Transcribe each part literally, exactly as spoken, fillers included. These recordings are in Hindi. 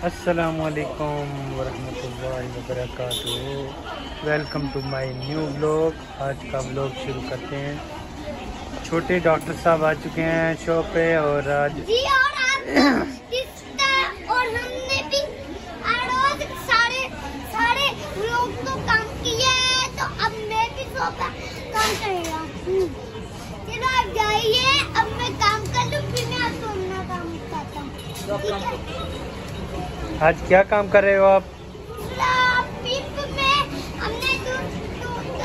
अस्सलामुअलैकुम वरहमतुल्लाहि वबरकातुहू। Welcome to my new vlog. आज का व्लॉग शुरू करते हैं। छोटे डॉक्टर साहब आ चुके हैं शॉप पे और आज जी और आज और हमने भी रोज सारे सारे लोग तो काम किए हैं, तो अब मैं भी शॉप पे काम करेगा। चलो आप जाइए, अब मैं काम कर लूँ, फिर मैं आपको अपना काम करता हूँ। ठीक है? आज क्या काम कर रहे हो आप? पिप में हमने दूध दूध का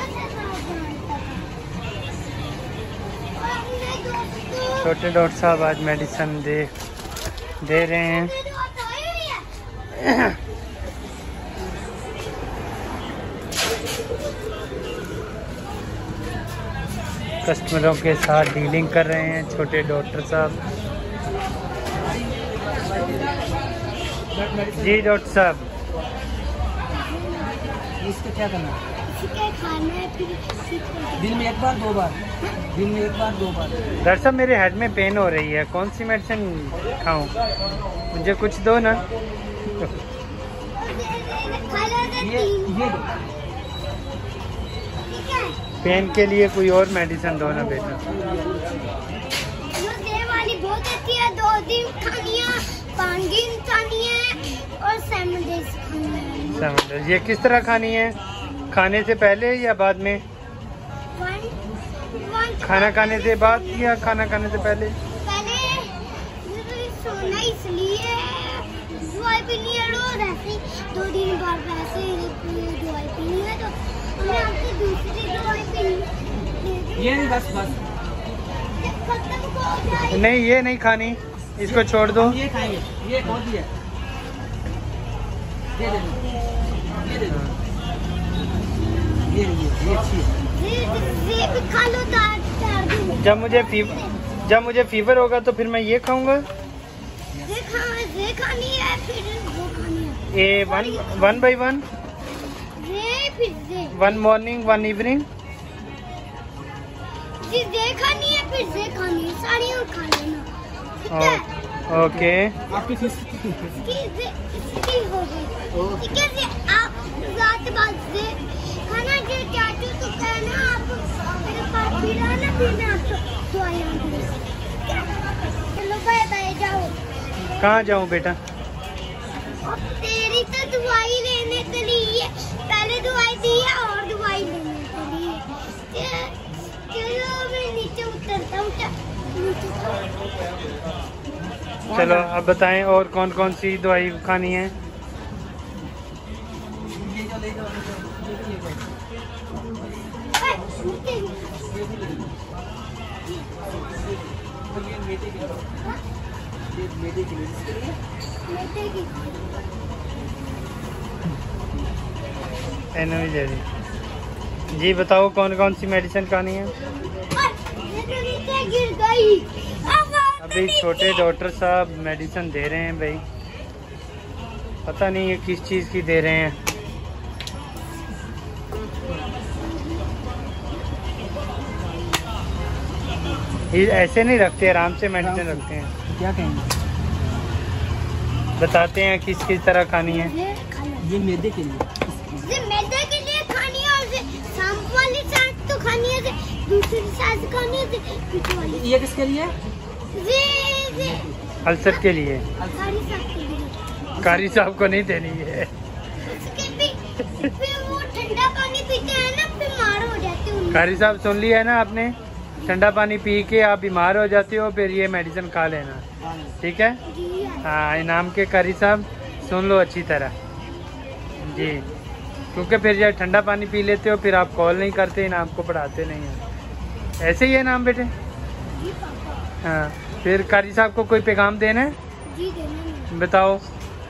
छोटे डॉक्टर साहब आज मेडिसिन दे दे रहे हैं। कस्टमरों के साथ डीलिंग कर रहे हैं छोटे डॉक्टर साहब। जी डॉक्टर साहब, इसको क्या करना है? खाना है, फिर दिन में एक बार दो बार दिन में एक बार दो बार डॉक्टर साहब मेरे हेड में पेन हो रही है, कौन सी मेडिसिन खाऊं? मुझे कुछ दो ना। ये ये दो। पेन के लिए कोई और मेडिसिन दो ना बेटा। ये वाली बहुत अच्छी है, दो दिन खानी है, पाँच दिन खानी है और सेवन डेज खानी है। Seven days. ये किस तरह खानी है? खाने से पहले या बाद में? वन, वन खाना खाने से बाद या खाना खाने से पहले? पहले सोना, इसलिए दवाई पीनी है रोज, ऐसे दो दिन बाद वैसे दवाई पीनी है, तो हमें आपसे दूसरी दवाई पीनी। ये नहीं, बस बस खत्म हो जाए। नहीं ये नहीं खानी, इसको छोड़ दो। ये खाएंगे। ये कौन सी है? ये दे दो, ये दे दो। ये ये ये अच्छी है। ये ये भी खा लो चार चार दिन। जब मुझे फीवर जब मुझे फीवर होगा तो फिर मैं ये खाऊंगा। ये खा ये खानी है, फिर वो खानी है। ए वन वन बाई वन, ये फिर ये वन मॉर्निंग वन इवनिंग। जी ये खानी है, फिर ये खानी है, सारी और खा लेना। ठीक है? ओके। आपकी फीस इसकी ये इसकी हो गई। ठीक है? ये आप रात बाद से खाना जो चाहते हो तो कहना, आप मेरे पास फिर आना, फिर मैं आपको दवाई दूँगी। चलो बाय बाय, जाओ। कहाँ जाऊँ बेटा? अब तेरी तो दवाई लेने के लिए पहले दवाई दी है और दवाई लेने के लिए। चलो मैं नीचे उतरता हूँ। चलो अब बताएं और कौन कौन सी दवाई खानी है? ये जो ले जाओ, ये जो ये मेटे के लिए, ये मेटे के लिए, इसके लिए एनोवी दे दी। जी बताओ कौन कौन सी मेडिसिन खानी है? गिर गई। अभी छोटे डॉक्टर साहब मेडिसिन दे रहे हैं भाई, पता नहीं ये किस चीज़ की दे रहे हैं। ये ऐसे नहीं रखते, आराम से मेडिसिन रखते हैं। क्या कहेंगे? बताते हैं किस किस तरह खानी है। ये खाना, ये मैदे के लिए। ये मैदे के लिए खानी है, और ये शाम वाली साथ तो खानी है, दूसरी साथ खानी है, पीछे वाली। ये किसके लिए? ये ये अल्सर के लिए। सारी साथ के लिए। कारी साहब को नहीं देनी है। उसके भी फिर वो ठंडा पानी पीते हैं ना, बीमार हो जाते हैं। कारी साहब सुन लिया है ना आपने? ठंडा पानी पी के आप बीमार हो जाते हो, फिर ये मेडिसिन खा लेना, ठीक है? जी हाँ, इनाम के कारी साहब सुन लो अच्छी तरह जी, क्योंकि फिर जब ठंडा पानी पी लेते हो फिर आप कॉल नहीं करते, इनाम को पढ़ाते नहीं हैं। ऐसे ही है नाम बेटे? जी पापा। हाँ, फिर कारी साहब को कोई पैगाम देना है? जी देना है। बताओ।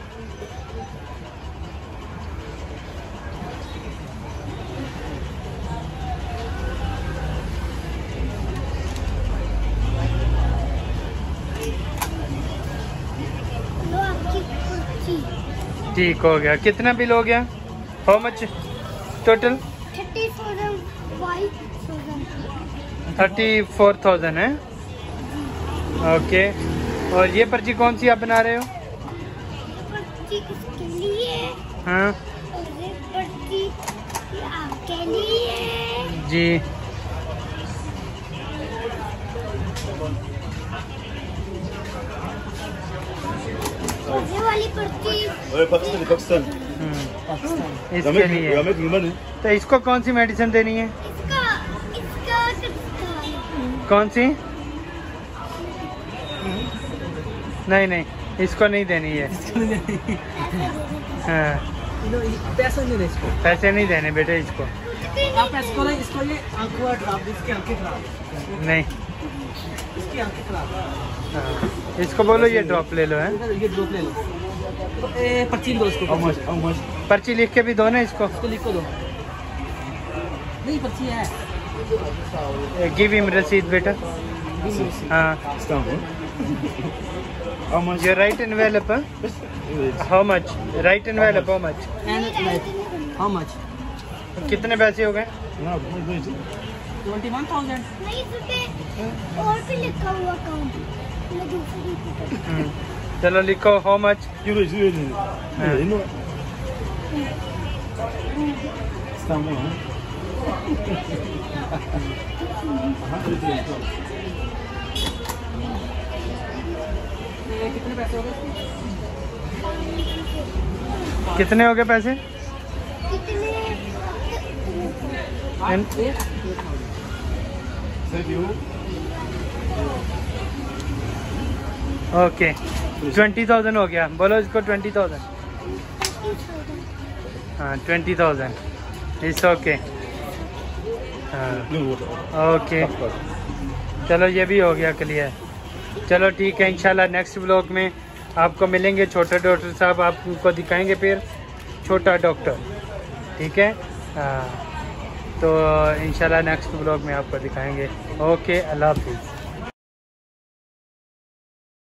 लो आपकी कुर्सी। ठीक हो गया। कितना बिल हो गया? How much total? Thirty thousand five thousand. Thirty four thousand है। ओके। और ये पर्ची कौन सी आप बना रहे हो? पर्ची किसके लिए? हाँ और ये पर्ची आपके लिए जी। और ये वाली पर्ची पाकिस्तान पाकिस्तान हम्म, इसके लिए। तो इसको कौन सी मेडिसिन देनी है? इसका इसका किसका? कौन सी? नहीं नहीं, इसको नहीं देनी है। हाँ पैसा नहीं देना इसको। पैसे नहीं देने बेटे इसको। आप इसको ना इसको ये आंखों ड्रॉप, इसकी आंखें खराब, नहीं इसकी आंखें खराब। हाँ, इसको बोलो ये ड्रॉप ले लो है। ये ड्रॉप ले लो। तो ए, पर्ची दो इसको। पर्ची लिख के भी दो ना इसको। इसको लिख को दो। नहीं पर्ची है। गिव हिम रसीद बेटा। हाँ your right envelope, how much? Right envelope, how much? How much? कितने पैसे हो गए? Twenty one thousand. नहीं इसमें और भी लिखा हुआ काम मैं दूसरी की हम्म, चलो लिखो how much? कितने पैसे हो गए? कितने हो गए पैसे? कितने ओके ट्वेंटी थाउजेंड हो गया। बोलो इसको ट्वेंटी थाउजेंड। हाँ ट्वेंटी थाउजेंड इट्स ओके। हाँ ओके चलो ये भी हो गया क्लियर। चलो ठीक है, इंशाल्लाह नेक्स्ट व्लॉग में आपको मिलेंगे। छोटे डॉक्टर साहब आपको दिखाएंगे फिर छोटा डॉक्टर, ठीक है। हाँ तो इंशाल्लाह नेक्स्ट व्लॉग में आपको दिखाएंगे। ओके अल्लाह हाफिज़।